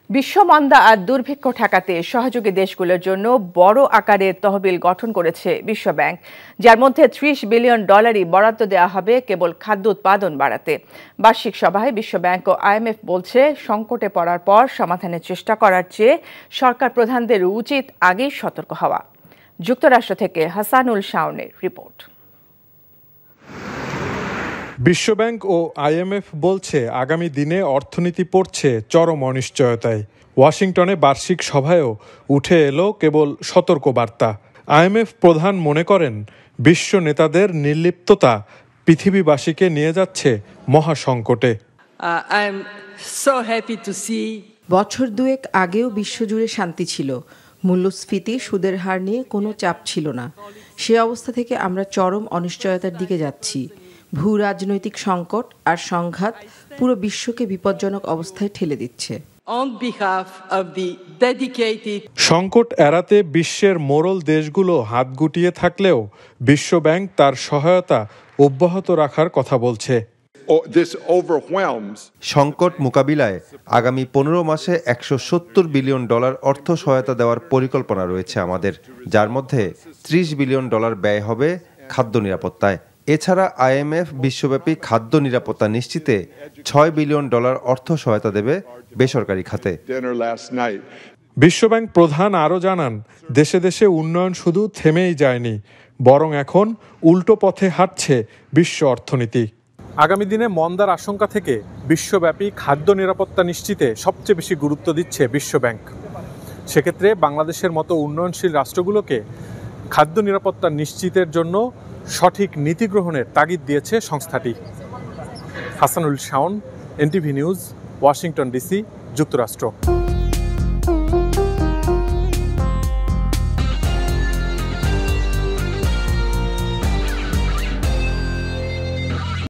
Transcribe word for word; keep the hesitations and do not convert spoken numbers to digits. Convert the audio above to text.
বিশ্বমন্দা আর দুর্ভিক্ষ ঠেকাতে সহযোগী দেশগুলোর জন্য বড় আকারের তহবিল গঠন করেছে বিশ্বব্যাংক, যার মধ্যে ত্রিশ বিলিয়ন ডলারই বরাদ্দ দেওয়া হবে কেবল খাদ্য উৎপাদন বাড়াতে। বার্ষিক সভায় বিশ্বব্যাংক ও আইএমএফ বলছে, সংকটে পড়ার পর সমাধানের চেষ্টা করার চেয়ে সরকার প্রধানদের উচিত আগেই সতর্ক হওয়া। যুক্তরাষ্ট্র থেকে হাসানুল শাওনের রিপোর্ট। বিশ্বব্যাংক ও আইএমএফ বলছে, আগামী দিনে অর্থনীতি পড়ছে চরম অনিশ্চয়তায়। ওয়াশিংটনে বার্ষিক সভায়ও উঠে এলো কেবল সতর্কবার্তা। আইএমএফ প্রধান মনে করেন, বিশ্ব নেতাদের নির্লিপ্ততা পৃথিবীবাসীকে নিয়ে যাচ্ছে মহাসংকটে। বছর দুয়েক আগেও বিশ্বজুড়ে শান্তি ছিল, মূল্যস্ফীতি, সুদের হার নিয়ে কোনো চাপ ছিল না। সে অবস্থা থেকে আমরা চরম অনিশ্চয়তার দিকে যাচ্ছি। ভূ রাজনৈতিক সংকট আর সংঘাত পুরো বিশ্বকে বিপজ্জনক অবস্থায় ঠেলে দিচ্ছে। সংকট এড়াতে বিশ্বের মোড়ল দেশগুলো হাত গুটিয়ে থাকলেও বিশ্বব্যাংক তার সহায়তা অব্যাহত রাখার কথা বলছে। সংকট মোকাবিলায় আগামী পনেরো মাসে একশো সত্তর বিলিয়ন ডলার অর্থ সহায়তা দেওয়ার পরিকল্পনা রয়েছে আমাদের, যার মধ্যে ত্রিশ বিলিয়ন ডলার ব্যয় হবে খাদ্য নিরাপত্তায়। এছাড়া আইএমএফ বিশ্বব্যাপী খাদ্য নিরাপত্তা নিশ্চিতে ছয় বিলিয়ন ডলার অর্থ সহায়তা দেবে বেসরকারি খাতে। বিশ্বব্যাংক প্রধান আরও জানান, দেশে দেশে উন্নয়ন শুধু থেমেই যায়নি, বরং এখন উল্টো পথে হাঁটছে বিশ্ব অর্থনীতি। আগামী দিনে মন্দার আশঙ্কা থেকে বিশ্বব্যাপী খাদ্য নিরাপত্তা নিশ্চিতে সবচেয়ে বেশি গুরুত্ব দিচ্ছে বিশ্বব্যাংক। সেক্ষেত্রে বাংলাদেশের মতো উন্নয়নশীল রাষ্ট্রগুলোকে খাদ্য নিরাপত্তা নিশ্চিতের জন্য সঠিক নীতি গ্রহণের তাগিদ দিয়েছে সংস্থাটি। Hasanul Shaon, NTV news, Washington DC, যুক্তরাষ্ট্র।